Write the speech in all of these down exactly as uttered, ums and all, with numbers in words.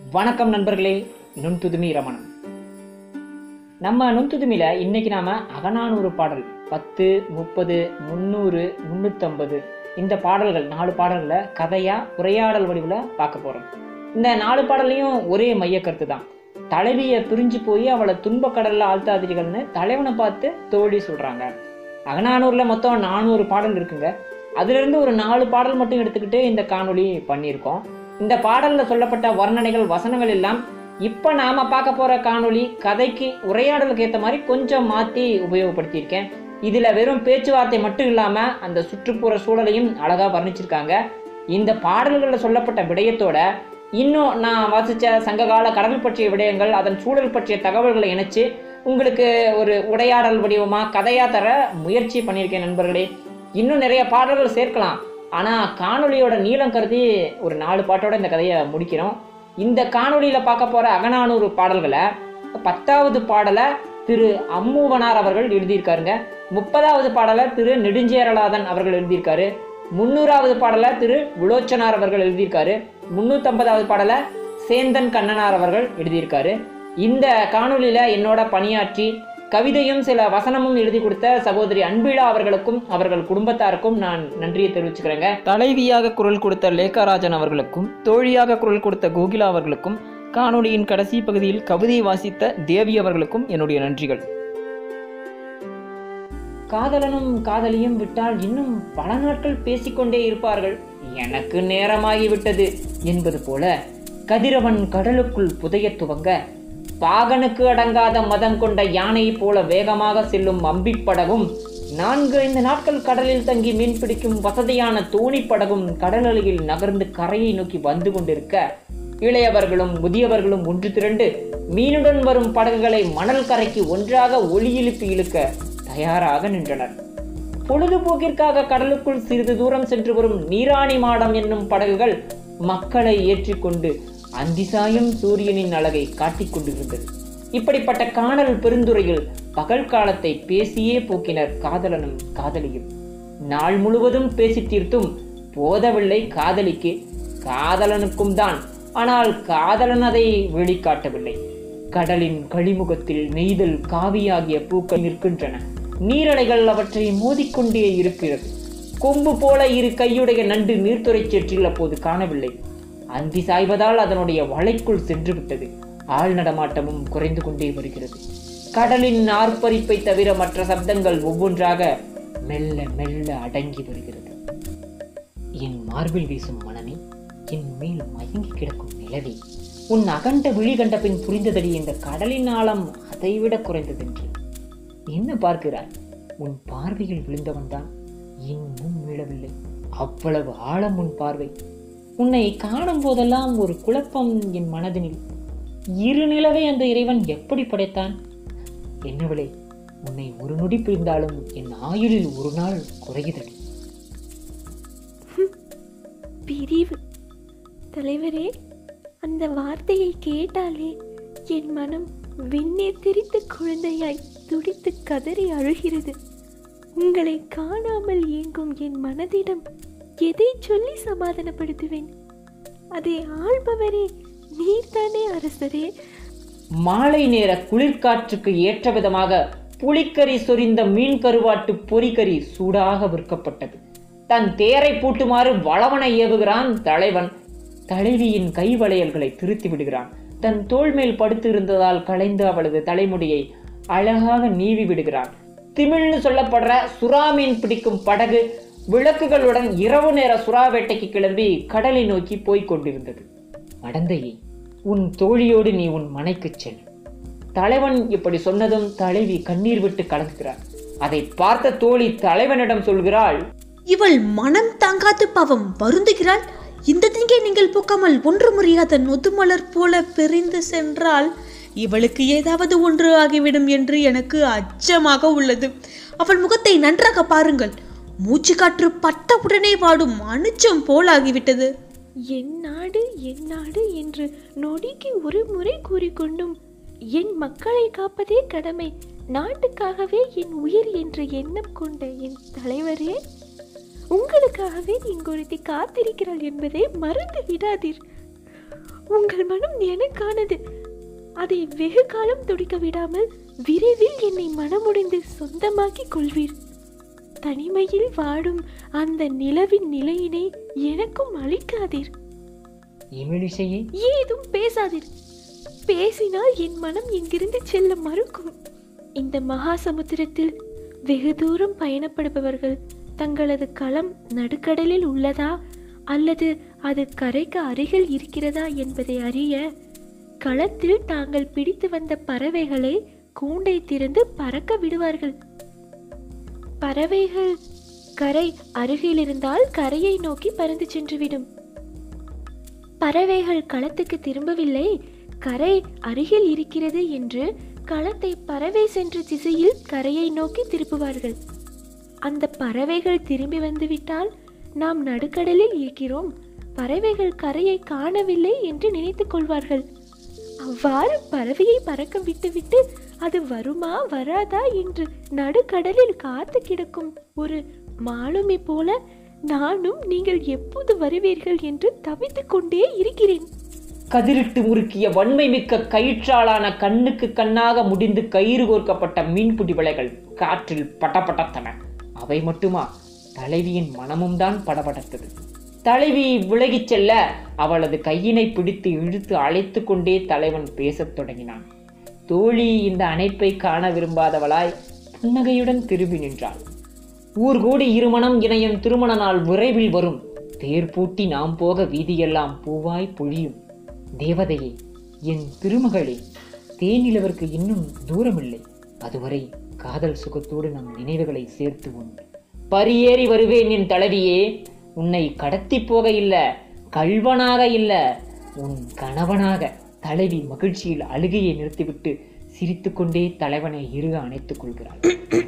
வணக்கம் நண்பர்களே, நுண்துதுமி ரமணன். நம்ம நுண்துதுமியில் இன்னைக்கு நாம அகநானூறு பாடல் பத்து, முப்பது, முந்நூறு, முந்நூற்றம்பது இந்த பாடல்கள் நாலு பாடல்களை கதையா உரையாடல் வடிவில் பார்க்க போறோம். இந்த நாலு பாடலையும் ஒரே மைய கருத்து தான். தலைவியை பிரிஞ்சு போய் அவளை துன்ப கடல்ல ஆழ்த்தாதீர்கள்னு தலைவனை பார்த்து தோழி சொல்றாங்க. அகநானூறுல மொத்தம் நானூறு பாடல் இருக்குங்க. அதுல இருந்து ஒரு நாலு பாடல் மட்டும் எடுத்துக்கிட்டு இந்த காணொளி பண்ணியிருக்கோம். இந்த பாடல்ல சொல்லப்பட்ட வர்ணனைகள், வசனங்கள் எல்லாம் இப்ப நாம பார்க்க போற காணொளி கதைக்கு உரையாடலுக்கு ஏற்ற மாதிரி கொஞ்சம் மாத்தி உபயோகப்படுத்தியிருக்கேன். இதுல வெறும் பேச்சுவார்த்தை மட்டும் இல்லாம அந்த சுற்றுப்புற சூழலையும் அழகா வர்ணிச்சிருக்காங்க. இந்த பாடல்களில் சொல்லப்பட்ட விடயத்தோட இன்னும் நான் வாசிச்ச சங்ககால கடல் பற்றிய விடயங்கள், அதன் சூழல் பற்றிய தகவல்களை இணைச்சு உங்களுக்கு ஒரு உரையாடல் வடிவமா கதையா தர முயற்சி பண்ணியிருக்கேன் நண்பர்களே. இன்னும் நிறைய பாடல்கள் சேர்க்கலாம். ஆனால் காணொலியோட நீளம் கருதி ஒரு நாலு பாட்டோட இந்த கதையை முடிக்கிறோம். இந்த காணொலியில் பார்க்க போகிற அகநானூறு பாடல்களை பத்தாவது பாடலை திரு அம்மூவனார் அவர்கள் எழுதியிருக்காருங்க. முப்பதாவது பாடலை திரு நெடுஞ்சேரலாதன் அவர்கள் எழுதியிருக்காரு. முன்னூறாவது பாடலை திரு விலோச்சனார் அவர்கள் எழுதியிருக்காரு. முன்னூற்றம்பதாவது பாடலை சேந்தன் கண்ணனார் அவர்கள் எழுதியிருக்காரு. இந்த காணொலியில் என்னோட பணியாற்றி கவிதையும் சில வசனமும் எழுதி கொடுத்த சகோதரி அன்பிலா அவர்களுக்கும் அவர்கள் குடும்பத்தாருக்கும் நான் நன்றியை தெரிவிச்சுக்கிறேங்க. தலைவியாக குரல் கொடுத்த லேகாராஜன் அவர்களுக்கும் தோழியாக குரல் கொடுத்த கோகிலா அவர்களுக்கும் காணொலியின் கடைசி பகுதியில் கவிதையை வாசித்த தேவி அவர்களுக்கும் என்னுடைய நன்றிகள். காதலனும் காதலியும் விட்டால் இன்னும் பல நாட்கள் பேசிக்கொண்டே இருப்பார்கள், எனக்கு நேரமாகிவிட்டது என்பது போல கதிரவன் கடலுக்குள் புதைய துவங்க பாகனுக்கு அடங்காத மதம் கொண்ட யானை போல வேகமாக செல்லும் அம்பிப்படகும், நான்கு ஐந்து நாட்கள் கடலில் தங்கி மீன் பிடிக்கும் வசதியான தோணிப்படகும் கடல் அலையில் நகர்ந்து கரையை நோக்கி வந்து கொண்டிருக்க இளையவர்களும் முதியவர்களும் ஒன்று திரண்டு மீனுடன் வரும் படகுகளை மணல் கரைக்கு ஒன்றாக ஒளி எழுப்பி இழுக்க தயாராக நின்றனர். பொழுதுபோக்கிற்காக கடலுக்குள் சிறிது தூரம் சென்று வரும் நீராணி மாடம் என்னும் படகுகள் மக்களை ஏற்றிக்கொண்டு அந்திசாயும் சூரியனின் அழகை காட்டிக் கொண்டிருந்தது. இப்படிப்பட்ட காணல் பெருந்துறையில் பகல் காலத்தை பேசியே போக்கினர் காதலனும் காதலியும். நாள் முழுவதும் பேசி தீர்த்தும் போதவில்லை காதலிக்கு, காதலனுக்கும் தான். ஆனால் காதலன் அதை வெளிக்காட்டவில்லை. கடலின் கழிமுகத்தில் நெய்தல் காவியாகிய பூக்கள் நிற்கின்றன. நீரலைகள் அவற்றை மோதிக்கொண்டே இருக்கிறது. கொம்பு போல இரு கையுடைய நண்டு நீர்த்துறை சேற்றில் அப்போது காணவில்லை. அந்தி சாய்வதால் அதனுடைய வலைக்குள் சென்று விட்டது. ஆள் நடமாட்டமும் குறைந்து கொண்டே வருகிறது. கடலின் ஆர்ப்பரிப்பை தவிர மற்ற சப்தங்கள் ஒவ்வொன்றாக மெல்ல மெல்ல அடங்கி வருகிறது. என் மார்பில் வீசும் மனமே, என் மேல் மயங்கி கிடக்கும் நிலவே, உன் அகண்ட விழி கண்ட பின் புரிந்ததடி இந்த கடலின் ஆழம் அதைவிட குறைந்ததென்று. என்ன பார்க்கிறாய்? உன் பார்வையில் விழுந்தவன் தான் இன்னும் மீளவில்லை. அவ்வளவு ஆழம் உன் பார்வை. உன்னை காணும் போதெல்லாம் ஒரு குழப்பம் என் மனதினில். இரு நிலவை அந்த இறைவன் எப்படி படைத்தான்? என்னவளே, உன்னை ஒரு நொடி பிரிந்தாலும் என் ஆயுளில் ஒரு நாள் குறையுதடி. பிரிவு தலைவரே, அந்த வார்த்தையை கேட்டாலே என் மனம் வெந்நீர் திரித்த குழந்தையாய் துடித்து கதறி அழுகிறது. உங்களை காணாமல் இயங்கும் என் மனதிடம் எதை சொல்லி சமாதானப்படுத்துவேன்? அதை ஆள்பவரே நீர்தானே அரசரே. மாலை நேர குளிர்காற்றுக்கு ஏற்ற விதமாக புளிக்கறி சொரிந்த மீன் கருவாட்டு பொறிக்கறி சூடாக விற்கப்பட்டது. தன் தேரை பூட்டுமாறு வளவனை ஏவுகிறான் தலைவன். தலைவியின் கை வளையல்களை திருத்தி விடுகிறான். தன் தோள் மேல் படுத்து இருந்ததால் களைந்து அவளது தலைமுடியை அழகாக நீவி விடுகிறான். திமிழ்னு சொல்லப்படுற சுறா மீன் பிடிக்கும் படகு விளக்குகளுடன் இரவு நேர சுறா வேட்டைக்கு கிளம்பி கடலை நோக்கி போய்க் கொண்டிருந்தது. மடந்தையே, உன் தோழியோடு நீ உன் மனைக்கு செல். தலைவன் இப்படி சொன்னதும் தலைவி கண்ணீர் விட்டு கலங்குகிறார். அதை பார்த்த தோழி தலைவனிடம் சொல்கிறாள், இவள் மனம் தாங்காது பாவம் வருந்துகிறாள். இந்த திங்கை நீங்கள் பூக்காமல் ஒன்று முறியாத நொதுமலர் போல பிரிந்து சென்றால் இவளுக்கு ஏதாவது ஒன்று ஆகிவிடும் என்று எனக்கு அச்சமாக உள்ளது. அவள் முகத்தை நன்றாக பாருங்கள். மூச்சு காற்று பட்ட உடனே வாடும் அனுச்சம் போல் ஆகிவிட்டது. என் நாடு என் நாடு என்று நொடிக்கு ஒரு முறை கூறிக்கொண்டும் என் மக்களை காப்பதே கடமை, நாட்டுக்காகவே என் உயிர் என்ற எண்ணம் கொண்ட என் தலைவரே, உங்களுக்காகவே இங்கொருத்தி காத்திருக்கிறாள் என்பதை மறந்து விடாதீர். உங்கள் மனம் எனக்கானது. அதை வெகு காலம் துடிக்க விடாமல் விரைவில் என்னை மனமுடைந்து சொந்தமாக்கிக் கொள்வீர். தனிமையில் வாடும் அந்த நிலவின் நிலையினை எனக்கும் அளிக்காதீர். எமிலிசையே, ஏதும் பேசாதீர். பேசினால் என் மனம் இங்கிருந்து செல்ல மறுக்கும். இந்த மகா சமுத்திரத்தில் வெகு தூரம் பயணப்படுபவர்கள் தங்களது களம் நடுக்கடலில் உள்ளதா அல்லது அது கரைக்கு அருகில் இருக்கிறதா என்பதை அறிய களத்தில் தாங்கள் பிடித்து வந்த பறவைகளை கூண்டை திறந்து பறக்க விடுவார்கள். பறவைகள் கரை அருகில் இருந்தால் கரையை நோக்கி பறந்து சென்றுவிடும். பறவைகள் களத்துக்கு திரும்பவில்லை, கரை அருகில் இருக்கிறது என்று களத்தை பறவை சென்ற திசையில் கரையை நோக்கி திருப்புவார்கள். அந்த பறவைகள் திரும்பி வந்துவிட்டால் நாம் நடுக்கடலில் இருக்கிறோம், பறவைகள் கரையை காணவில்லை என்று நினைத்துக் கொள்வார்கள். அவ்வாறு பறவையை பறக்க விட்டுவிட்டு அது வருமா வராதா என்று நடுக்கடலில் காத்து கிடக்கும் ஒரு மாலுமி போல நானும் நீங்கள் எப்போது வருவீர்கள் என்று தவித்துக் கொண்டே இருக்கிறேன். கதிரிட்டு முறுக்கிய வன்மை மிக்க கயிற்றாலான கண்ணுக்கு கண்ணாக முடிந்து கயிறு கோர்க்கப்பட்ட மீன்பிடி வலைகள் காற்றில் படபடத்தன. அவை மட்டுமா, தலைவியின் மனமும் தான் படபடத்தது. தலைவி விலகிச் செல்ல அவளது கையினை பிடித்து இழுத்து அழைத்து கொண்டே தலைவன் பேசத் தொடங்கினான். தோழி இந்த அணைப்பை காண விரும்பாதவளாய் புன்னகையுடன் திரும்பி நின்றாள். ஊர்கூடி இருமணம் இணையும் திருமண நாள் விரைவில் வரும். தேர் பூட்டி நாம் போக வீதியெல்லாம் பூவாய் பொழியும். தேவதையே, என் திருமகளே, தேனிலவருக்கு இன்னும் தூரமில்லை. அதுவரை காதல் சுகத்தோடு நம் நினைவுகளை சேர்த்து உன் பரியேறி வருவேன். என் தலைவியே, உன்னை கடத்தி போக இல்ல, கள்வனாக இல்ல, உன் கணவனாக. தலைவி மகிழ்ச்சியில் அழுகையை நிறுத்திவிட்டு சிரித்து கொண்டே தலைவனை இறுக அணைத்துக் கொள்கிறாள்.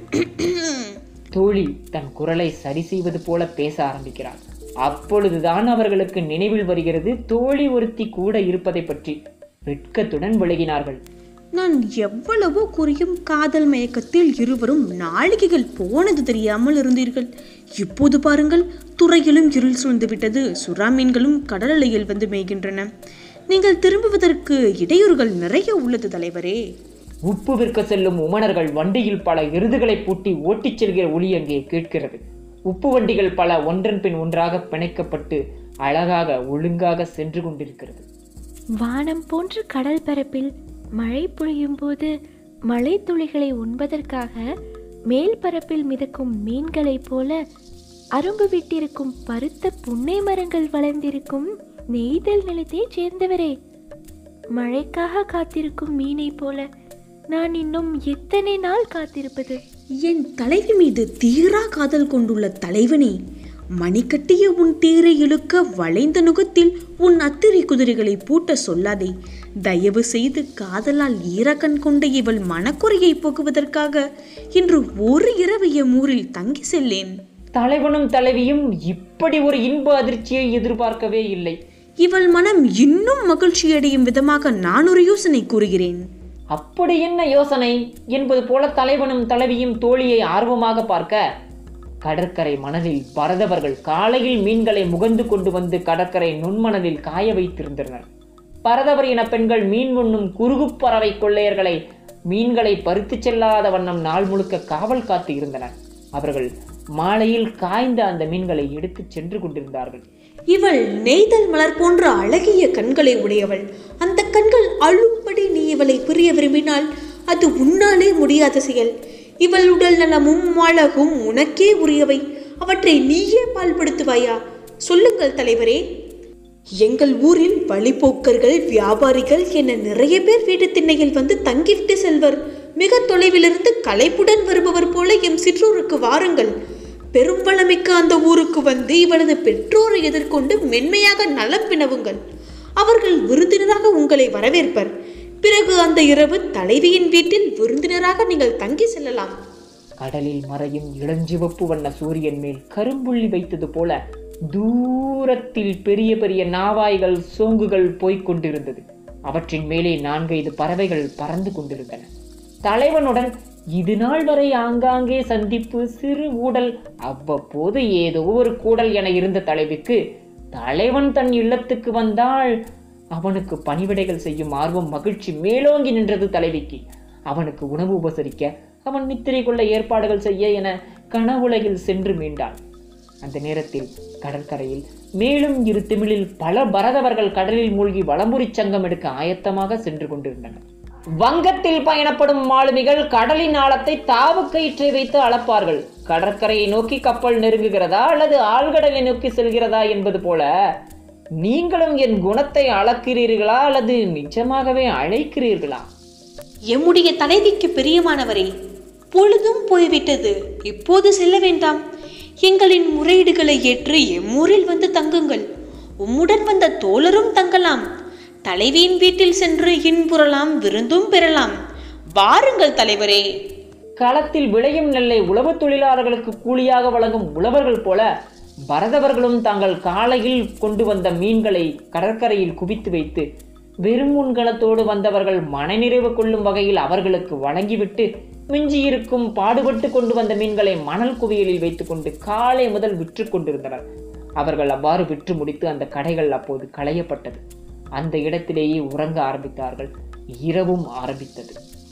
தோழி தன் குரலை சரி செய்வது போல பேச ஆரம்பிக்கிறாள். அப்பொழுதுதான் அவர்களுக்கு நினைவில் வருகிறது தோழி ஒருத்தி கூட இருப்பதை பற்றி. வெட்கத்துடன் விலகினார்கள். நான் எவ்வளவோ கூறியும் காதல் மயக்கத்தில் இருவரும் நாளிகைகள் போனது தெரியாமல் இருந்தீர்கள். இப்போது பாருங்கள், துறையிலும் இருள் சூழ்ந்து விட்டது. சுறா மீன்களும் கடல் அலையில் வந்து மேய்கின்றன. நீங்கள் திரும்புவதற்கு இடையூறுகள் நிறைய உள்ளது தலைவரே. உப்பு விற்க செல்லும் உமணர்கள் வண்டியில் பல எருதுகளை பூட்டி ஓட்டிச் செல்கிற ஒலி அங்கே கேட்கிறது. உப்பு வண்டிகள் பல ஒன்றன் பின் ஒன்றாக பிணைக்கப்பட்டு அழகாக ஒழுங்காக சென்று கொண்டிருக்கிறது. வானம் போன்ற கடல் பரப்பில் மழை பொழியும் போது மழை துளிகளை உண்பதற்காக மேல் பரப்பில் மிதக்கும் மீன்களைப் போல அரும்பு விட்டிருக்கும் பருத்த புன்னை மரங்கள் வளர்ந்திருக்கும் நெய்தல் நிலத்தை சேர்ந்தவரே. மழைக்காக காத்திருக்கும் மீனை போல நான் இன்னும் எத்தனை நாள் காத்திருப்பது? என் தலைவி மீது தீரா காதல் கொண்டுள்ள தலைவனே, மணிக்கட்டிய உன் தீரை இழுக்க வளைந்த நுகத்தில் உன் அத்திரை குதிரைகளை பூட்ட சொல்லாதே. தயவு செய்து காதலால் ஈரக்கண் கொண்ட இவள் மனக்குறையை போக்குவதற்காக இன்று ஒரு இரவு எம் ஊரில் தங்கி செல்லேன். தலைவனும் தலைவியும் இப்படி ஒரு இன்ப அதிர்ச்சியை எதிர்பார்க்கவே இல்லை. இவள் மனம் இன்னும் மகிழ்ச்சியடையும் விதமாக நான் ஒரு யோசனை கூறுகிறேன். அப்படி என்ன யோசனை என்பது போல தலைவனும் தலைவியும் தோழியை ஆர்வமாக பார்க்க, கடற்கரை மணலில் பரதவர்கள் காலையில் மீன்களை முகந்து கொண்டு வந்து கடற்கரை நுண்மணலில் காய வைத்திருந்தனர். பரதவர் இன பெண்கள் மீன் உண்ணும் குறுகு பறவை கொள்ளையர்களை மீன்களை பறித்து செல்லாத வண்ணம் நாள் முழுக்க காவல் காத்து இருந்தனர். அவர்கள் மாலையில் காய்ந்த அந்த மீன்களை எடுத்து சென்று கொண்டிருந்தார்கள். இவள் நெய்தல் மலர் போன்ற அழகிய கண்களை உடையவள். அந்த கண்கள் அழும்படி நீ இவளை பிரிய விரும்பினால் அது உன்னாலே முடியாத செயல். இவள் உடல் நலமும் அழகும் உனக்கே உரியவை. அவற்றை நீயே பால்படுத்துவாயா? சொல்லுங்கள் தலைவரே. எங்கள் ஊரில் வழிபோக்கர்கள், வியாபாரிகள் என நிறைய பேர் வீட்டு திண்ணையில் வந்து தங்கிவிட்டு செல்வர். மிக தொலைவிலிருந்து களைப்புடன் வருபவர் போல எம் சிற்றூருக்கு வாருங்கள். பெரும் வளமிக்க அந்த ஊருக்கு வந்து இவளது பெற்றோரை எதிர்கொண்டு மென்மையாக நலம் வினவுங்கள். அவர்கள் விருந்தினராக உங்களை வரவேற்பர். பிறகு அந்த இரவு தலைவியின் வீட்டில் விருந்தினராக நீங்கள் தங்கி செல்லலாம். கடலில் மறையும் இளஞ்சிவப்பு வண்ண சூரியன் மேல் கரும்புள்ளி வைத்தது போல தூரத்தில் பெரிய பெரிய நாவாய்கள், சோங்குகள் போய்க் கொண்டிருந்தது. அவற்றின் மேலே நான்கைந்து பறவைகள் பறந்து கொண்டிருந்தன. தலைவனுடன் இது நாள் வரை ஆங்காங்கே சந்திப்பு, சிறு ஊடல், அவ்வப்போது ஏதோ ஒரு கூடல் என இருந்த தலைவிக்கு தலைவன் தன் இல்லத்துக்கு வந்தால் அவனுக்கு பணிவிடைகள் செய்யும் ஆர்வம் மகிழ்ச்சி மேலோங்கி நின்றது தலைவிக்கு. அவனுக்கு உணவு உபசரிக்க, அவன் நித்திரை கொள்ள ஏற்பாடுகள் செய்ய என கனவுலகில் சென்று மீண்டான். அந்த நேரத்தில் கடற்கரையில் மேலும் இரு திமிழில் பல பரதவர்கள் கடலில் மூழ்கி வலம்புரி சங்கம் எடுக்க ஆயத்தமாக சென்று கொண்டிருந்தனர். வங்கத்தில் பயணப்படும் மாலுமிகள் கடலின் ஆழத்தை தாவு கயிற்றை வைத்து அளப்பார்கள். கடற்கரையை நோக்கி கப்பல் நெருங்குகிறதா அல்லது ஆழ்கடலை நோக்கி செல்கிறதா என்பது போல நீங்களும் என் குணத்தை அளக்கிறீர்களா அல்லது நிஜமாகவே அழைக்கிறீர்களா? எம்முடைய தலைவிக்கு பிரியமானவரே, பொழுதும் போய்விட்டது, இப்போது செல்ல வேண்டாம். எங்களின் முறையீடுகளை ஏற்று எம்மூரில் வந்து தங்குங்கள். உம்முடன் வந்த தோழரும் தங்கலாம். தலைவியின் வீட்டில் சென்று இன்புறலாம், விருந்தும் பெறலாம். வாருங்கள் தலைவரே. களத்தில் விளையும் நெல்லை உழவு தொழிலாளர்களுக்கு கூலியாக வழங்கும் உழவர்கள் போல பரதவர்களும் தாங்கள் காலையில் கொண்டு வந்த மீன்களை கடற்கரையில் குவித்து வைத்து வெறும் முன்கணத்தோடு வந்தவர்கள் மனநிறைவு கொள்ளும் வகையில் அவர்களுக்கு வழங்கிவிட்டு மிஞ்சியிருக்கும் பாடுபட்டு கொண்டு வந்த மீன்களை மணல் குவியலில் வைத்துக்கொண்டு காலை முதல் விற்று கொண்டிருந்தனர். அவர்கள் அவ்வாறு விற்று முடித்து அந்த கடைகள் அப்போது களையப்பட்டது. அந்த இடத்திலேயே உறங்க ஆரம்பித்தார்கள். இரவும் ஆரம்பித்தது.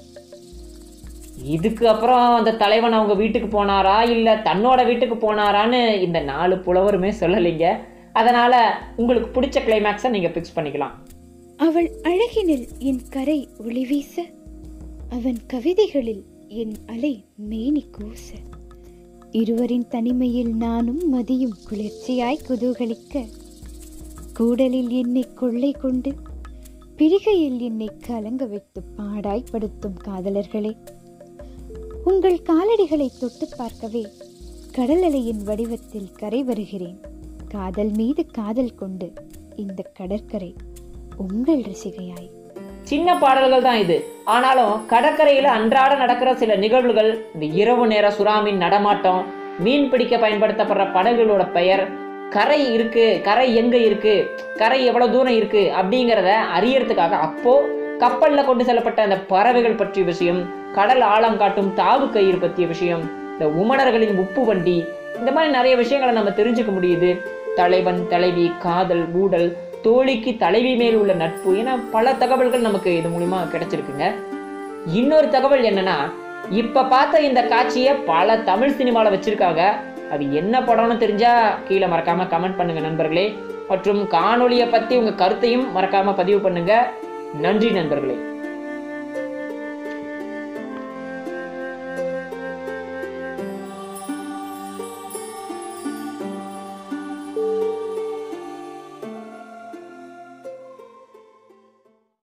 இதுக்கு அப்புறம் அந்த தலைவன் அவங்க வீட்டுக்கு போனாரா இல்லை தன்னோட வீட்டுக்கு போனாரான்னு இந்த நாலு புலவருமே சொல்லலைங்க. அதனால உங்களுக்கு பிடிச்ச கிளைமேக்ஸை நீங்க பிக்ஸ் பண்ணிக்கலாம். அவள் அழகினில் என் கரை ஒளி வீச, அவன் கவிதைகளில் என் அலை மேனி கூச, இருவரின் தனிமையில் நானும் மதியும் குளிர்ச்சியாய் குதூகலிக்க, கூடலில் என்னை கொள்ளை கொண்டு பிரிகையில் என்னை கலங்க வைத்து பாடாய்படுத்தும் காதலர்களே, உங்கள் காலடிகளை தொட்டு பார்க்கவே கடல் அலையின் வடிவத்தில் கரை வருகிறேன். காதல் மீது காதல் கொண்டு இந்த கடற்கரை உங்கள் ரசிகையாய். சின்ன பாடல்கள் தான் இது. ஆனாலும் கடற்கரையில அன்றாட நடக்கிற சில நிகழ்வுகள், இந்த இரவு நேர சுறாமீன் நடமாட்டம், மீன் பிடிக்க பயன்படுத்தப்படுற படகுகளோட பெயர், கரை இருக்கு, கரை எங்க இருக்கு, கரை எவ்வளவு தூரம் இருக்கு அப்படிங்கிறத அறியறதுக்காக அப்போ கப்பல்ல கொண்டு செல்லப்பட்ட அந்த பறவைகள் பற்றிய விஷயம், கடல் ஆழம் காட்டும் தாவு கயிறு பற்றிய விஷயம், இந்த உமணர்களின் உப்பு வண்டி, இந்த மாதிரி நிறைய விஷயங்களை நம்ம தெரிஞ்சுக்க முடியுது. தலைவன், தலைவி, காதல், ஊடல், தோழிக்கு தலைவி மேல் உள்ள நட்பு என பல தகவல்கள் நமக்கு இது மூலியமா கிடைச்சிருக்குங்க. இன்னொரு தகவல் என்னன்னா, இப்ப பார்த்த இந்த காட்சியை பல தமிழ் சினிமால வச்சிருக்காங்க. அது என்ன படம்னு தெரிஞ்சா கீழே மறக்காம கமெண்ட் பண்ணுங்க நண்பர்களே. மற்றும் காணொலியை பத்தி உங்க கருத்தையும் மறக்காம பதிவு பண்ணுங்க. நன்றி நண்பர்களே.